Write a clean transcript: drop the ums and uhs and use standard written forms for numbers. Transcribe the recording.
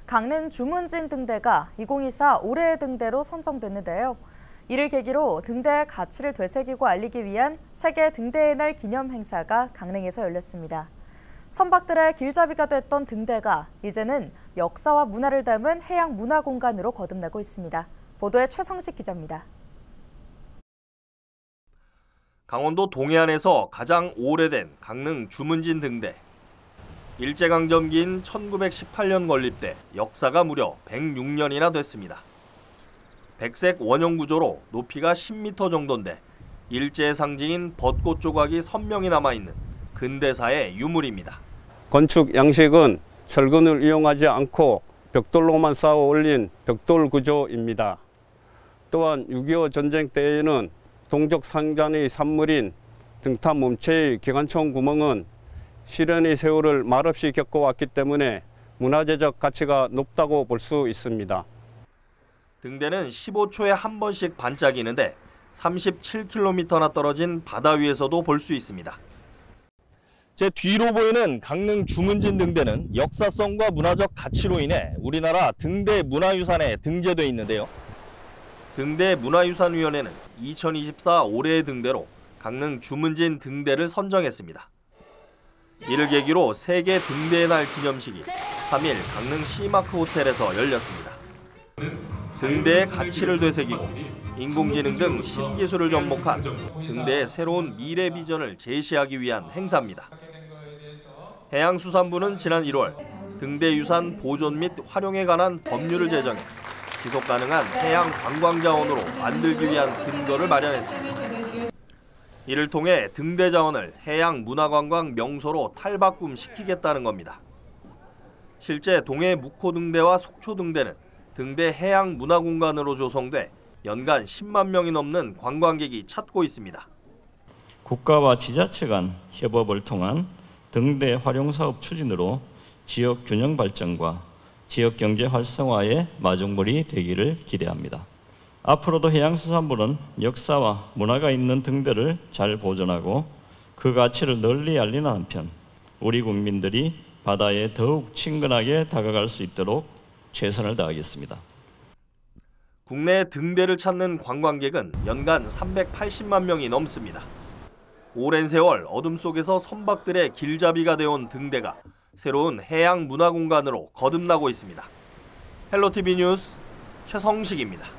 강릉 주문진 등대가 2024 올해의 등대로 선정됐는데요. 이를 계기로 등대의 가치를 되새기고 알리기 위한 세계 등대의 날 기념 행사가 강릉에서 열렸습니다. 선박들의 길잡이가 됐던 등대가 이제는 역사와 문화를 담은 해양 문화 공간으로 거듭나고 있습니다. 보도에 최성식 기자입니다. 강원도 동해안에서 가장 오래된 강릉 주문진 등대. 일제강점기인 1918년 건립돼 역사가 무려 106년이나 됐습니다. 백색 원형 구조로 높이가 10m 정도인데 일제의 상징인 벚꽃 조각이 선명히 남아있는 근대사의 유물입니다. 건축 양식은 철근을 이용하지 않고 벽돌로만 쌓아 올린 벽돌 구조입니다. 또한 6.25 전쟁 때에는 동족 상잔의 산물인 등탄 몸체의 기관총 구멍은 시련의 세월을 말없이 겪어왔기 때문에 문화재적 가치가 높다고 볼 수 있습니다. 등대는 15초에 한 번씩 반짝이는데 37km나 떨어진 바다 위에서도 볼 수 있습니다. 제 뒤로 보이는 강릉 주문진 등대는 역사성과 문화적 가치로 인해 우리나라 등대 문화유산에 등재돼 있는데요. 등대 문화유산위원회는 2024 올해의 등대로 강릉 주문진 등대를 선정했습니다. 이를 계기로 세계 등대의 날 기념식이 3일 강릉 시마크 호텔에서 열렸습니다. 등대의 가치를 되새기고 인공지능 등 신기술을 접목한 등대의 새로운 미래 비전을 제시하기 위한 행사입니다. 해양수산부는 지난 1월 등대유산 보존 및 활용에 관한 법률을 제정해 지속 가능한 해양 관광 자원으로 만들기 위한 근거를 마련했습니다. 이를 통해 등대 자원을 해양 문화관광 명소로 탈바꿈시키겠다는 겁니다. 실제 동해 묵호 등대와 속초 등대는 등대 해양 문화 공간으로 조성돼 연간 10만 명이 넘는 관광객이 찾고 있습니다. 국가와 지자체 간 협업을 통한 등대 활용 사업 추진으로 지역 균형 발전과 지역 경제 활성화의 마중물이 되기를 기대합니다. 앞으로도 해양수산부는 역사와 문화가 있는 등대를 잘 보존하고 그 가치를 널리 알리는 한편 우리 국민들이 바다에 더욱 친근하게 다가갈 수 있도록 최선을 다하겠습니다. 국내 등대를 찾는 관광객은 연간 380만 명이 넘습니다. 오랜 세월 어둠 속에서 선박들의 길잡이가 되어온 등대가 새로운 해양 문화 공간으로 거듭나고 있습니다. 헬로티비 뉴스 최성식입니다.